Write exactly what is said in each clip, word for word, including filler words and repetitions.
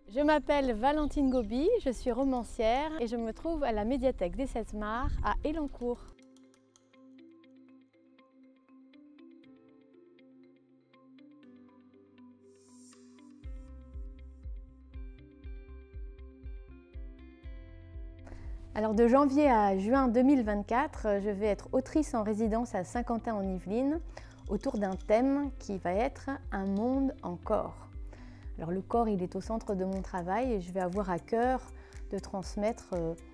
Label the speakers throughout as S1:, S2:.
S1: Je m'appelle Valentine Gobi, je suis romancière et je me trouve à la médiathèque des Sept Mars à Elancourt. Alors de janvier à juin deux mille vingt-quatre, je vais être autrice en résidence à Saint-Quentin-en-Yvelines autour d'un thème qui va être un monde en corps. Alors le corps, il est au centre de mon travail et je vais avoir à cœur de transmettre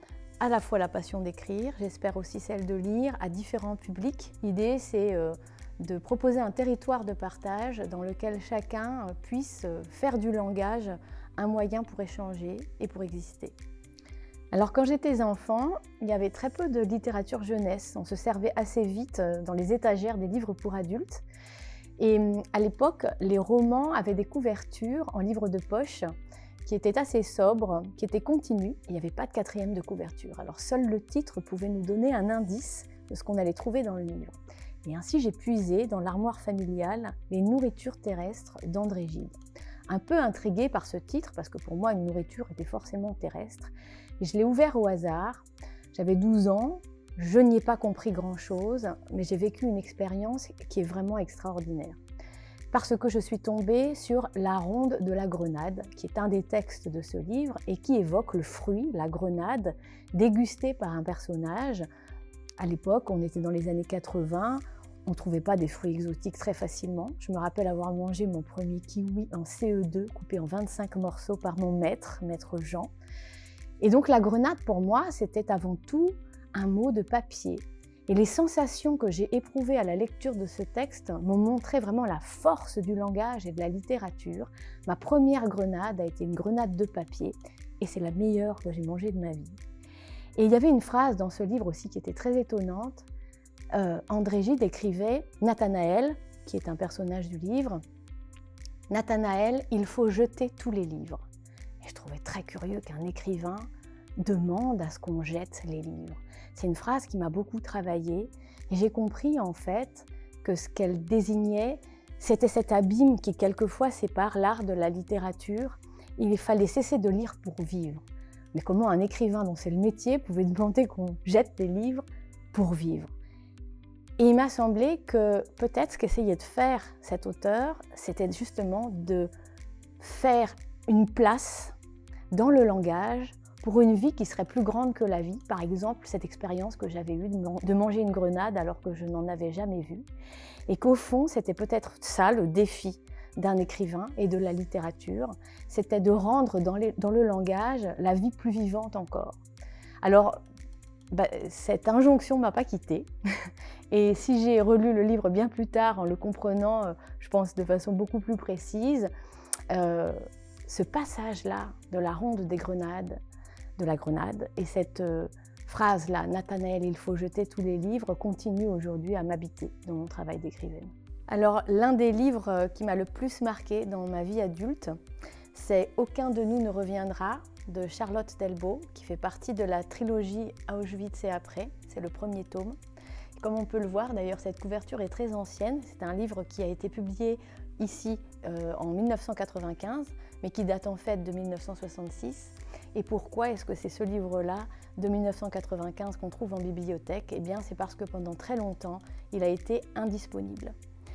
S1: à la fois la passion d'écrire, j'espère aussi celle de lire à différents publics. L'idée, c'est de proposer un territoire de partage dans lequel chacun puisse faire du langage un moyen pour échanger et pour exister. Alors quand j'étais enfant, il y avait très peu de littérature jeunesse. On se servait assez vite dans les étagères des livres pour adultes. Et à l'époque, les romans avaient des couvertures en livre de poche qui étaient assez sobres, qui étaient continues. Il n'y avait pas de quatrième de couverture. Alors seul le titre pouvait nous donner un indice de ce qu'on allait trouver dans le livre. Et ainsi, j'ai puisé dans l'armoire familiale les nourritures terrestres d'André Gide. Un peu intriguée par ce titre, parce que pour moi, une nourriture était forcément terrestre. Et je l'ai ouvert au hasard. J'avais douze ans. Je n'y ai pas compris grand-chose, mais j'ai vécu une expérience qui est vraiment extraordinaire. Parce que je suis tombée sur La ronde de la grenade, qui est un des textes de ce livre et qui évoque le fruit, la grenade, dégusté par un personnage. À l'époque, on était dans les années quatre-vingt, on ne trouvait pas des fruits exotiques très facilement. Je me rappelle avoir mangé mon premier kiwi en C E deux, coupé en vingt-cinq morceaux par mon maître, maître Jean. Et donc la grenade, pour moi, c'était avant tout un mot de papier. Et les sensations que j'ai éprouvées à la lecture de ce texte m'ont montré vraiment la force du langage et de la littérature. Ma première grenade a été une grenade de papier et c'est la meilleure que j'ai mangée de ma vie. Et il y avait une phrase dans ce livre aussi qui était très étonnante. Euh, André Gide écrivait « Nathanaël », qui est un personnage du livre, « Nathanaël, il faut jeter tous les livres ». Et je trouvais très curieux qu'un écrivain demande à ce qu'on jette les livres. C'est une phrase qui m'a beaucoup travaillé et j'ai compris en fait que ce qu'elle désignait, c'était cet abîme qui quelquefois sépare l'art de la littérature. Il fallait cesser de lire pour vivre. Mais comment un écrivain dont c'est le métier pouvait demander qu'on jette des livres pour vivre? Et il m'a semblé que peut-être ce qu'essayait de faire cet auteur, c'était justement de faire une place dans le langage pour une vie qui serait plus grande que la vie. Par exemple, cette expérience que j'avais eue de manger une grenade alors que je n'en avais jamais vue. Et qu'au fond, c'était peut-être ça le défi d'un écrivain et de la littérature. C'était de rendre dans, les, dans le langage la vie plus vivante encore. Alors, bah, cette injonction ne m'a pas quittée. Et si j'ai relu le livre bien plus tard en le comprenant, je pense de façon beaucoup plus précise, euh, ce passage-là de la ronde des grenades, de la grenade, et cette euh, phrase-là, « Nathanaël, il faut jeter tous les livres », continue aujourd'hui à m'habiter dans mon travail d'écrivaine. Alors, l'un des livres qui m'a le plus marqué dans ma vie adulte, c'est « Aucun de nous ne reviendra » de Charlotte Delbo, qui fait partie de la trilogie Auschwitz et après. C'est le premier tome. Comme on peut le voir, d'ailleurs, cette couverture est très ancienne. C'est un livre qui a été publié ici euh, en mille neuf cent quatre-vingt-quinze, mais qui date en fait de mille neuf cent soixante-six. Et pourquoi est-ce que c'est ce livre-là de mille neuf cent quatre-vingt-quinze qu'on trouve en bibliothèque? Eh bien, c'est parce que pendant très longtemps, il a été indisponible.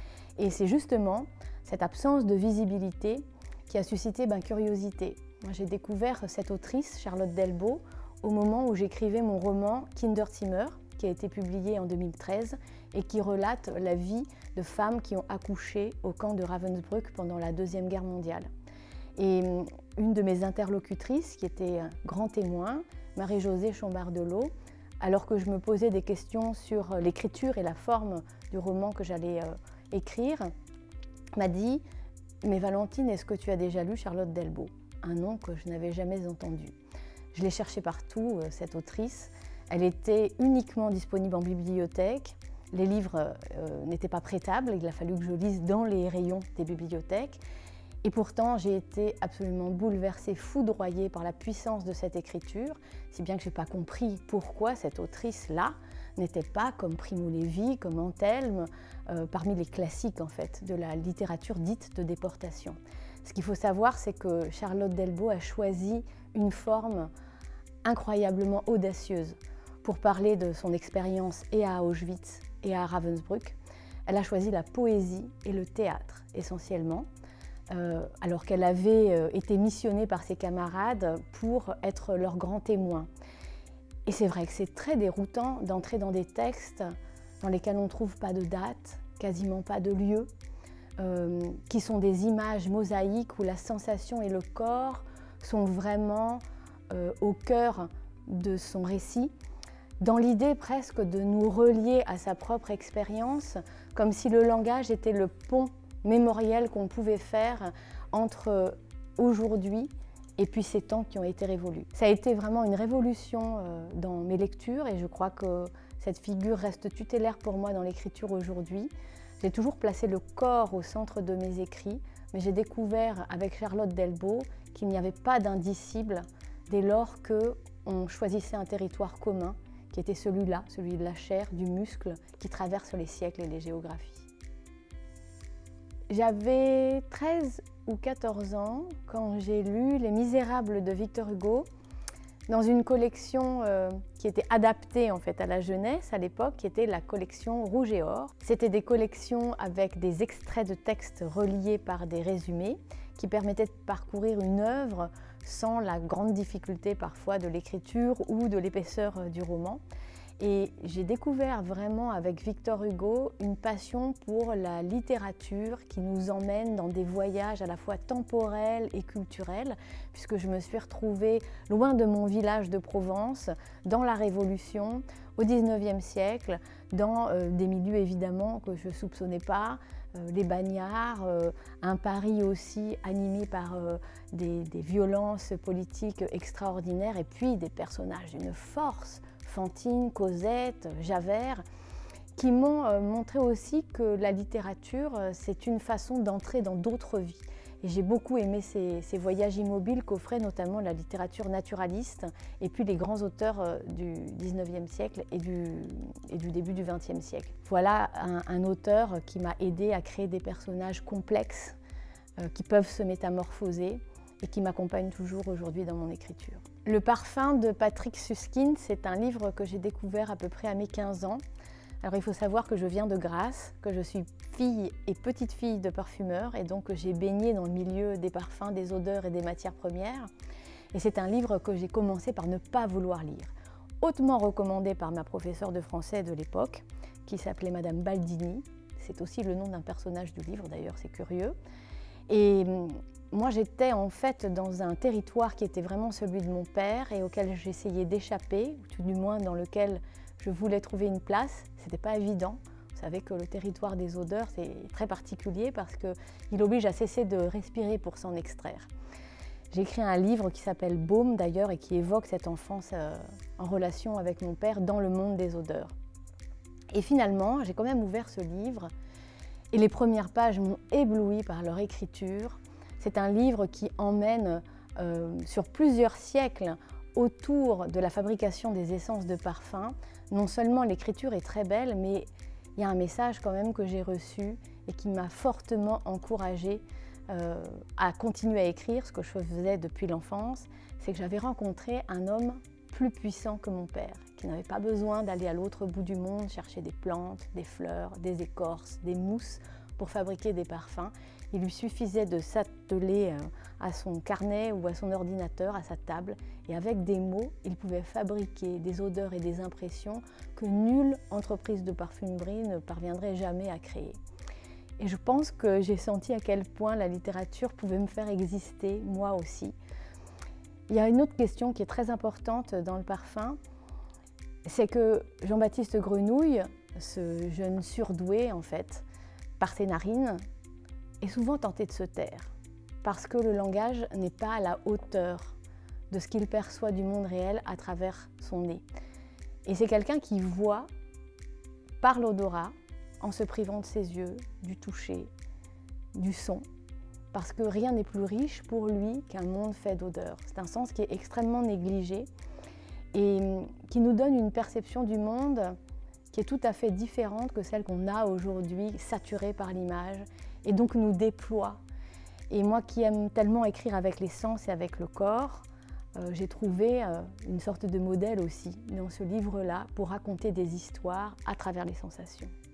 S1: Et c'est justement cette absence de visibilité qui a suscité ben, curiosité. Moi, j'ai découvert cette autrice, Charlotte Delbo, au moment où j'écrivais mon roman « Kinderzimmer », qui a été publié en deux mille treize et qui relate la vie de femmes qui ont accouché au camp de Ravensbrück pendant la Deuxième Guerre mondiale. Et une de mes interlocutrices, qui était grand témoin, Marie-Josée Chombardelot, alors que je me posais des questions sur l'écriture et la forme du roman que j'allais euh, écrire, m'a dit « Mais Valentine, est-ce que tu as déjà lu Charlotte Delbo ?» Un nom que je n'avais jamais entendu. Je l'ai cherchée partout, cette autrice. Elle était uniquement disponible en bibliothèque. Les livres euh, n'étaient pas prêtables, il a fallu que je lise dans les rayons des bibliothèques. Et pourtant, j'ai été absolument bouleversée, foudroyée par la puissance de cette écriture, si bien que je n'ai pas compris pourquoi cette autrice-là n'était pas comme Primo Levi, comme Antelme, euh, parmi les classiques en fait, de la littérature dite de déportation. Ce qu'il faut savoir, c'est que Charlotte Delbo a choisi une forme incroyablement audacieuse pour parler de son expérience et à Auschwitz et à Ravensbrück. Elle a choisi la poésie et le théâtre essentiellement, euh, alors qu'elle avait euh, été missionnée par ses camarades pour être leur grand témoin. Et c'est vrai que c'est très déroutant d'entrer dans des textes dans lesquels on ne trouve pas de date, quasiment pas de lieu, euh, qui sont des images mosaïques où la sensation et le corps sont vraiment euh, au cœur de son récit, dans l'idée presque de nous relier à sa propre expérience, comme si le langage était le pont mémoriel qu'on pouvait faire entre aujourd'hui et puis ces temps qui ont été révolus. Ça a été vraiment une révolution euh, dans mes lectures et je crois que cette figure reste tutélaire pour moi dans l'écriture aujourd'hui. J'ai toujours placé le corps au centre de mes écrits, mais j'ai découvert avec Charlotte Delbo qu'il n'y avait pas d'indicible dès lors qu'on choisissait un territoire commun qui était celui-là, celui de la chair, du muscle, qui traverse les siècles et les géographies. J'avais treize ou quatorze ans quand j'ai lu Les Misérables de Victor Hugo dans une collection euh, qui était adaptée en fait à la jeunesse à l'époque, qui était la collection Rouge et Or. C'était des collections avec des extraits de textes reliés par des résumés qui permettaient de parcourir une œuvre sans la grande difficulté parfois de l'écriture ou de l'épaisseur du roman. Et j'ai découvert vraiment avec Victor Hugo une passion pour la littérature qui nous emmène dans des voyages à la fois temporels et culturels, puisque je me suis retrouvée loin de mon village de Provence, dans la Révolution, au dix-neuvième siècle, dans euh, des milieux évidemment que je ne soupçonnais pas, euh, les bagnards, euh, un Paris aussi animé par euh, des, des violences politiques extraordinaires et puis des personnages d'une force, Fantine, Cosette, Javert, qui m'ont euh, montré aussi que la littérature, euh, c'est une façon d'entrer dans d'autres vies. Et j'ai beaucoup aimé ces, ces voyages immobiles qu'offrait notamment la littérature naturaliste et puis les grands auteurs euh, du dix-neuvième siècle et du, et du début du vingtième siècle. Voilà un, un auteur qui m'a aidé à créer des personnages complexes euh, qui peuvent se métamorphoser et qui m'accompagne toujours aujourd'hui dans mon écriture. Le parfum de Patrick Süskind, c'est un livre que j'ai découvert à peu près à mes quinze ans. Alors il faut savoir que je viens de Grasse, que je suis fille et petite fille de parfumeur et donc que j'ai baigné dans le milieu des parfums, des odeurs et des matières premières. Et c'est un livre que j'ai commencé par ne pas vouloir lire. Hautement recommandé par ma professeure de français de l'époque, qui s'appelait Madame Baldini. C'est aussi le nom d'un personnage du livre d'ailleurs, c'est curieux. Et moi, j'étais en fait dans un territoire qui était vraiment celui de mon père et auquel j'essayais d'échapper, ou tout du moins dans lequel je voulais trouver une place. C'était pas évident. Vous savez que le territoire des odeurs, c'est très particulier parce qu'il oblige à cesser de respirer pour s'en extraire. J'ai écrit un livre qui s'appelle Baume d'ailleurs et qui évoque cette enfance euh, en relation avec mon père dans le monde des odeurs. Et finalement, j'ai quand même ouvert ce livre et les premières pages m'ont ébloui par leur écriture. C'est un livre qui emmène euh, sur plusieurs siècles autour de la fabrication des essences de parfum. Non seulement l'écriture est très belle, mais il y a un message quand même que j'ai reçu et qui m'a fortement encouragée euh, à continuer à écrire, ce que je faisais depuis l'enfance. C'est que j'avais rencontré un homme plus puissant que mon père, qui n'avait pas besoin d'aller à l'autre bout du monde chercher des plantes, des fleurs, des écorces, des mousses pour fabriquer des parfums. Il lui suffisait de s'atteler à son carnet ou à son ordinateur, à sa table, et avec des mots, il pouvait fabriquer des odeurs et des impressions que nulle entreprise de parfumerie ne parviendrait jamais à créer. Et je pense que j'ai senti à quel point la littérature pouvait me faire exister, moi aussi. Il y a une autre question qui est très importante dans le parfum, c'est que Jean-Baptiste Grenouille, ce jeune surdoué en fait, par ses narines, est souvent tenté de se taire, parce que le langage n'est pas à la hauteur de ce qu'il perçoit du monde réel à travers son nez. Et c'est quelqu'un qui voit par l'odorat, en se privant de ses yeux, du toucher, du son, parce que rien n'est plus riche pour lui qu'un monde fait d'odeurs. C'est un sens qui est extrêmement négligé et qui nous donne une perception du monde qui est tout à fait différente que celle qu'on a aujourd'hui, saturée par l'image, et donc nous déploie. Et moi qui aime tellement écrire avec les sens et avec le corps, euh, j'ai trouvé euh, une sorte de modèle aussi dans ce livre-là pour raconter des histoires à travers les sensations.